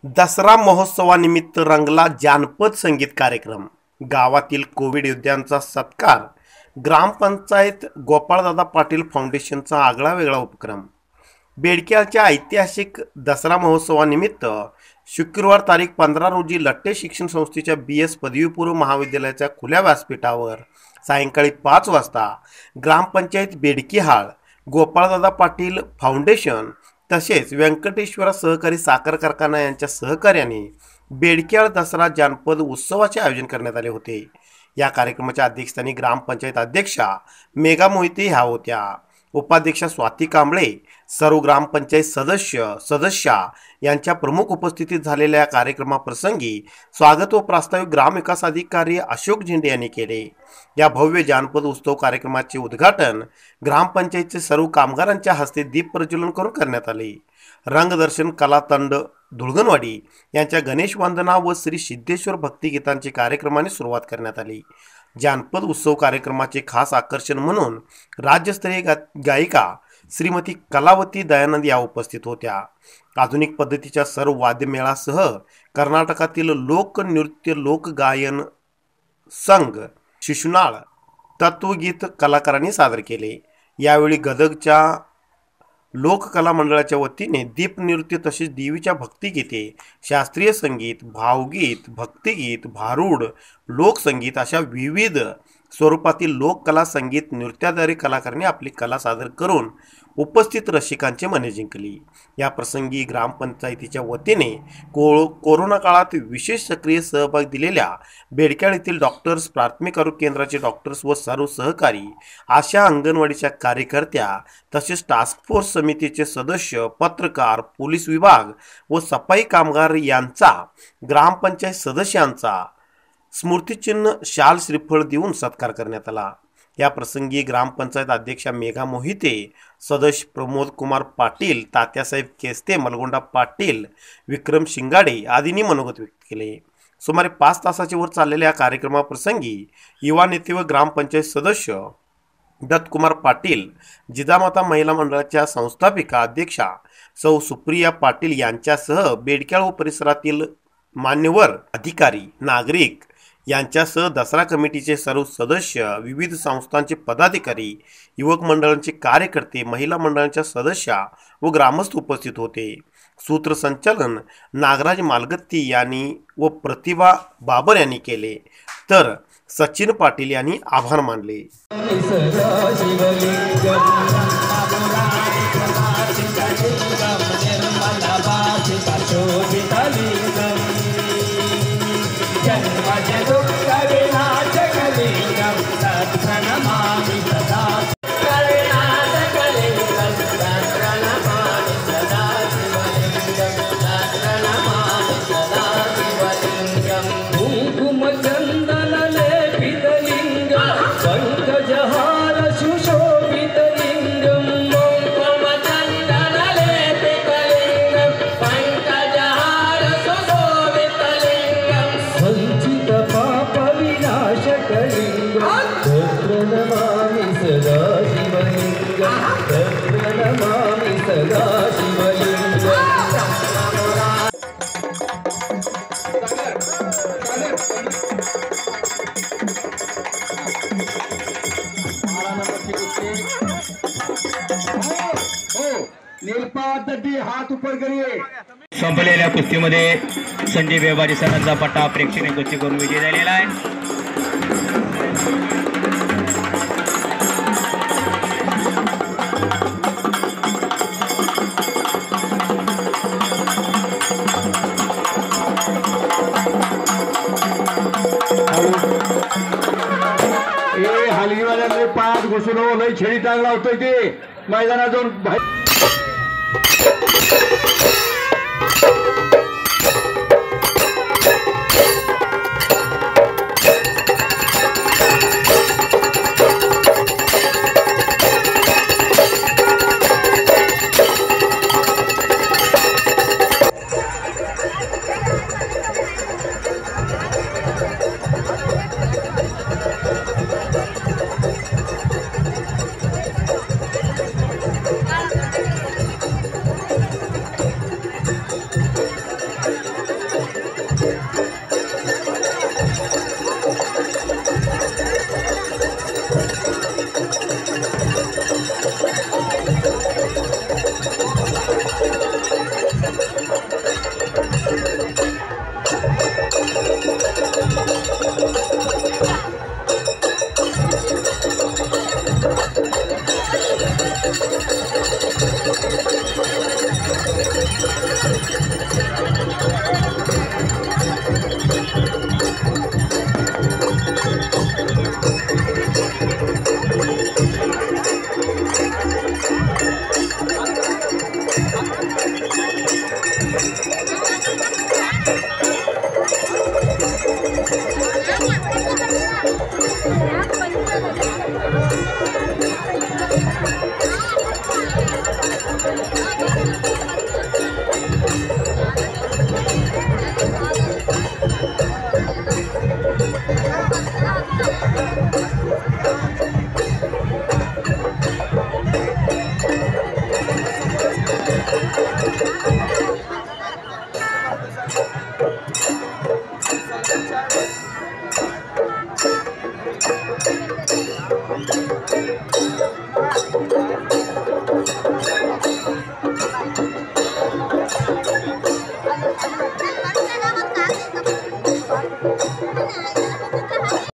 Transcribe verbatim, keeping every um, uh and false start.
दसरा महोत्सवानिमित्त रंगला जानपद संगीत कार्यक्रम। गावातील कोविड योद्ध्यांचा सत्कार। ग्रामपंचायत गोपाळदादा पाटील फाउंडेशनचा आगळा वेगळा उपक्रम। बेडक्याच्या ऐतिहासिक दसरा महोत्सवानिमित्त शुक्रवार तारीख पंधरा रोजी लट्टे शिक्षण संस्थेच्या बी एस पदवीपूर्व महाविद्यालयाच्या खुल्या व्यासपीठावर सायंकाळी पाच वाजता ग्रामपंचायत बेडकी हाळ, गोपाळदादा पाटील फाउंडेशन तसेच व्यंकटेश्वर सहकारी साखर कारखाना यांच्या सहकार्याने बेडक्याळ दसरा जानपद उत्सवाचे आयोजन करण्यात आले होते। या कार्यक्रमाच्या अध्यक्षस्थानी ग्रामपंचायत अध्यक्षा मेघा मोहिते ह्या होत्या। उपाध्यक्षा स्वाती कांबळे, सर्व ग्रामपंचायत सदस्य सदस्या यांच्या प्रमुख उपस्थितीत झालेल्या या कार्यक्रमाप्रसंगी स्वागत व प्रास्ताविक ग्रामविकास अधिकारी अशोक झेंडे यांनी केले। या भव्य जानपद उत्सव कार्यक्रमाचे उद्घाटन ग्रामपंचायतचे सर्व कामगारांच्या हस्ते दीप प्रज्वलन करून करण्यात आले। रंगदर्शन कलातंड धुळगणवाडी यांच्या गणेश वंदना व श्री सिद्धेश्वर भक्तिगीतांचे कार्यक्रमाने सुरुवात करण्यात आली। जानपद उत्सव कार्यक्रमाचे खास आकर्षण म्हणून राज्यस्तरीय गा गायिका श्रीमती कलावती दयानंद या उपस्थित होत्या। आधुनिक पद्धतीच्या सर्व वाद्यमेळासह कर्नाटकातील लोकनृत्य, लोकगायन, संघ, शिशुनाळ, तत्वगीत कलाकारांनी सादर केले। यावेळी गदगच्या लोककला मंडळाच्या वतीने दीपनृत्य तसेच देवीच्या भक्तिगीते, शास्त्रीय संगीत, भावगीत, भक्तिगीत, भारूड, लोकसंगीत अशा विविध स्वरूपातील लोककला संगीत नृत्याद्वारे कलाकारांनी आपली कला सादर करून उपस्थित रसिकांची मने जिंकली। या प्रसंगी ग्रामपंचायतीच्या वतीने को कोरोना काळात विशेष सक्रिय सहभाग दिलेल्या बेडक्याळ येथील डॉक्टर्स, प्राथमिक आरोग्य केंद्राचे डॉक्टर्स व सर्व सहकारी, आशा, अंगणवाडीच्या कार्यकर्त्या तसेच टास्क फोर्स समितीचे सदस्य, पत्रकार, पोलीस विभाग व सफाई कामगार यांचा ग्रामपंचायत सदस्यांचा स्मृतिचिन्ह, शाल, श्रीफळ देऊन सत्कार करण्यात आला। या प्रसंगी ग्रामपंचायत अध्यक्षा मेघा मोहिते, सदस्य प्रमोद कुमार पाटील, तात्यासाहेब केस्ते, मलगोंडा पाटील, विक्रम शिंगाडे आदींनी मनोगत व्यक्त केले। सुमारे पाच तासाच्या वर चाललेल्या या कार्यक्रमाप्रसंगी युवा नेते व ग्रामपंचायत सदस्य दत्तकुमार पाटील, जिजामाता महिला मंडळाच्या संस्थापिका अध्यक्षा सौ सुप्रिया पाटील यांच्यासह बेडक्याळ व परिसरातील मान्यवर अधिकारी, नागरिक यांच्यासह दसरा कमिटीचे सर्व सदस्य, विविध संस्थांचे पदाधिकारी, युवक मंडळांचे कार्यकर्ते, महिला मंडळांच्या सदस्या व ग्रामस्थ उपस्थित होते। सूत्रसंचालन नागराज मालगत्ती यांनी व प्रतिभा बाबर यांनी केले, तर सचिन पाटील यांनी आभार मानले। हाथ ऊपर करिए। संपलेल्या कुस्तीमध्ये संजय व्यवहारी सरांचा पट्टा प्रेक्षणीय कुस्ती करून विजय झालेला आहे। ए हलगीवाल्याने पायात घुसून लय छेडी टांग लावतोय ते मैदानात जाऊन बाहेर।